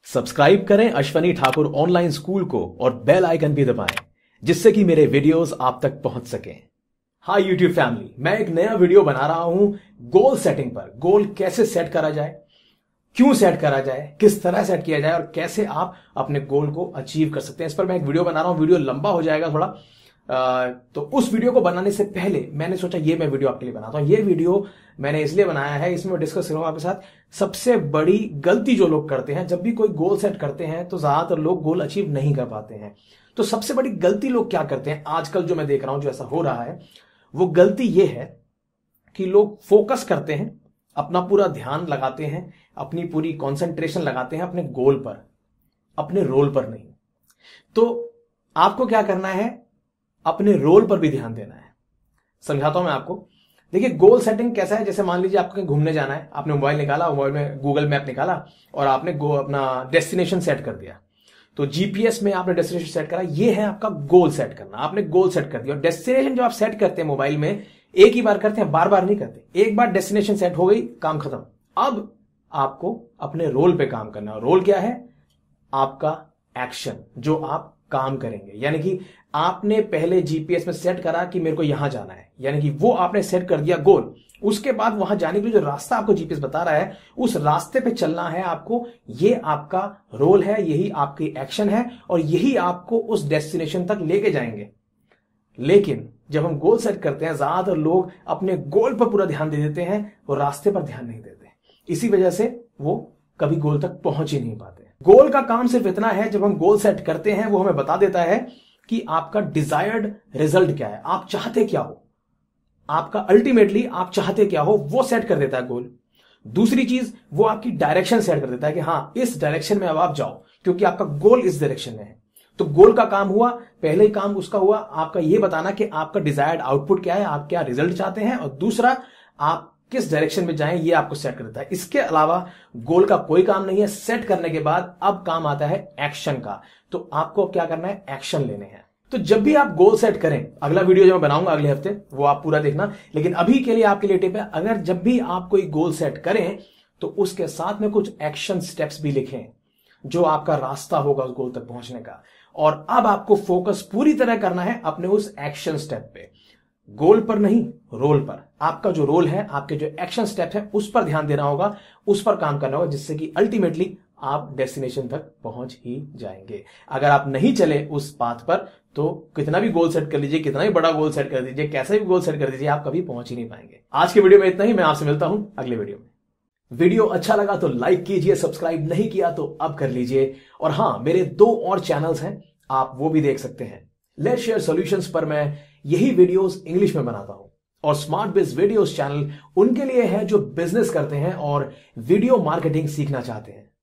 Subscribe करें Ashwani Thakur online school को और बेल आइकन भी दबाएं जिससे कि मेरे वीडियोस आप तक पहुंच सकें। हाय यूट्यूब फैमिली, मैं एक नया वीडियो बना रहा हूं गोल सेटिंग पर। गोल कैसे सेट करा जाए, क्यों सेट करा जाए, किस तरह सेट किया जाए और कैसे आप अपने गोल को अचीव कर सकते हैं, इस पर मैं एक वीडियो बना रहा हूं। वीडियो लंबा हो जाएगा थोड़ा, तो उस वीडियो को बनाने से पहले मैंने सोचा ये मैं वीडियो आपके लिए बनाता हूं। ये वीडियो मैंने इसलिए बनाया है, इसमें डिस्कस करूंगा आपके साथ सबसे बड़ी गलती जो लोग करते हैं। जब भी कोई गोल सेट करते हैं तो ज्यादातर लोग गोल अचीव नहीं कर पाते हैं। तो सबसे बड़ी गलती लोग क्या करते हैं आजकल, जो मैं देख रहा हूं जो ऐसा हो रहा है, वो गलती ये है कि लोग फोकस करते हैं, अपना पूरा ध्यान लगाते हैं, अपनी पूरी कंसंट्रेशन लगाते हैं अपने गोल पर, अपने रोल पर नहीं। तो आपको क्या करना है, अपने रोल पर भी ध्यान देना है। समझाता हूं मैं आपको। देखिए, गोल सेटिंग कैसा है, जैसे मान लीजिए आपको कहीं घूमने जाना है, आपने मोबाइल निकाला, मोबाइल में गूगल मैप निकाला और आपने अपना डेस्टिनेशन सेट कर दिया। तो जीपीएस में आपने डेस्टिनेशन सेट करा, ये है आपका गोल सेट करना। आपने गोल सेट कर दिया और डेस्टिनेशन जो आप सेट करते हैं मोबाइल में, एक ही बार करते हैं, बार बार नहीं करते। एक बार डेस्टिनेशन सेट हो गई, काम खत्म। अब आपको अपने रोल पे काम करना है। रोल क्या है? आपका एक्शन, जो आप काम करेंगे। यानी कि आपने पहले जीपीएस में सेट करा कि मेरे को यहां जाना है, यानी कि वो आपने सेट कर दिया गोल। उसके बाद वहां जाने के लिए जो रास्ता आपको जीपीएस बता रहा है, उस रास्ते पे चलना है आपको। ये आपका रोल है, यही आपकी एक्शन है और यही आपको उस डेस्टिनेशन तक लेके जाएंगे। लेकिन जब हम गोल सेट करते हैं, ज्यादातर लोग अपने गोल पर पूरा ध्यान दे देते हैं और रास्ते पर ध्यान नहीं देते। इसी वजह से वो कभी गोल तक पहुंच ही नहीं पाते। गोल का काम सिर्फ इतना है, जब हम गोल सेट करते हैं वो हमें बता देता है कि आपका डिजायर्ड रिजल्ट क्या है, आप चाहते क्या हो, आपका अल्टीमेटली आप चाहते क्या हो, वो सेट कर देता है गोल। दूसरी चीज, वो आपकी डायरेक्शन सेट कर देता है कि हां, इस डायरेक्शन में अब आप जाओ, क्योंकि आपका गोल इस डायरेक्शन में है। तो गोल का काम हुआ, पहले ही काम उसका हुआ, आपका यह बताना कि आपका डिजायर्ड आउटपुट क्या है, आप क्या रिजल्ट चाहते हैं, और दूसरा आप किस डायरेक्शन में जाएं, ये आपको सेट कर देता है। इसके अलावा गोल का कोई काम नहीं है। सेट करने के बाद अब काम आता है एक्शन का। तो आपको क्या करना है, एक्शन लेने हैं। तो जब भी आप गोल सेट करें, अगला वीडियो जो मैं बनाऊंगा अगले हफ्ते, वो आप पूरा देखना। लेकिन अभी के लिए आपके लिए टिप है, अगर जब भी आप कोई गोल सेट करें तो उसके साथ में कुछ एक्शन स्टेप्स भी लिखें, जो आपका रास्ता होगा उस गोल तक पहुंचने का। और अब आपको फोकस पूरी तरह करना है अपने उस एक्शन स्टेप पे, गोल पर नहीं, रोल पर। आपका जो रोल है, आपके जो एक्शन स्टेप है, उस पर ध्यान देना होगा, उस पर काम करना होगा, जिससे कि अल्टीमेटली आप डेस्टिनेशन तक पहुंच ही जाएंगे। अगर आप नहीं चले उस पाथ पर, तो कितना भी गोल सेट कर लीजिए, कितना भी बड़ा गोल सेट कर दीजिए, कैसा भी गोल सेट कर दीजिए, आप कभी पहुंच ही नहीं पाएंगे। आज के वीडियो में इतना ही। मैं आपसे मिलता हूं अगले वीडियो में। वीडियो अच्छा लगा तो लाइक कीजिए, सब्सक्राइब नहीं किया तो अब कर लीजिए। और हां, मेरे 2 और चैनल्स हैं, आप वो भी देख सकते हैं। लेट्स शेयर सॉल्यूशंस पर मैं यही वीडियोस इंग्लिश में बनाता हूं, और स्मार्ट बिज वीडियोस चैनल उनके लिए है जो बिजनेस करते हैं और वीडियो मार्केटिंग सीखना चाहते हैं।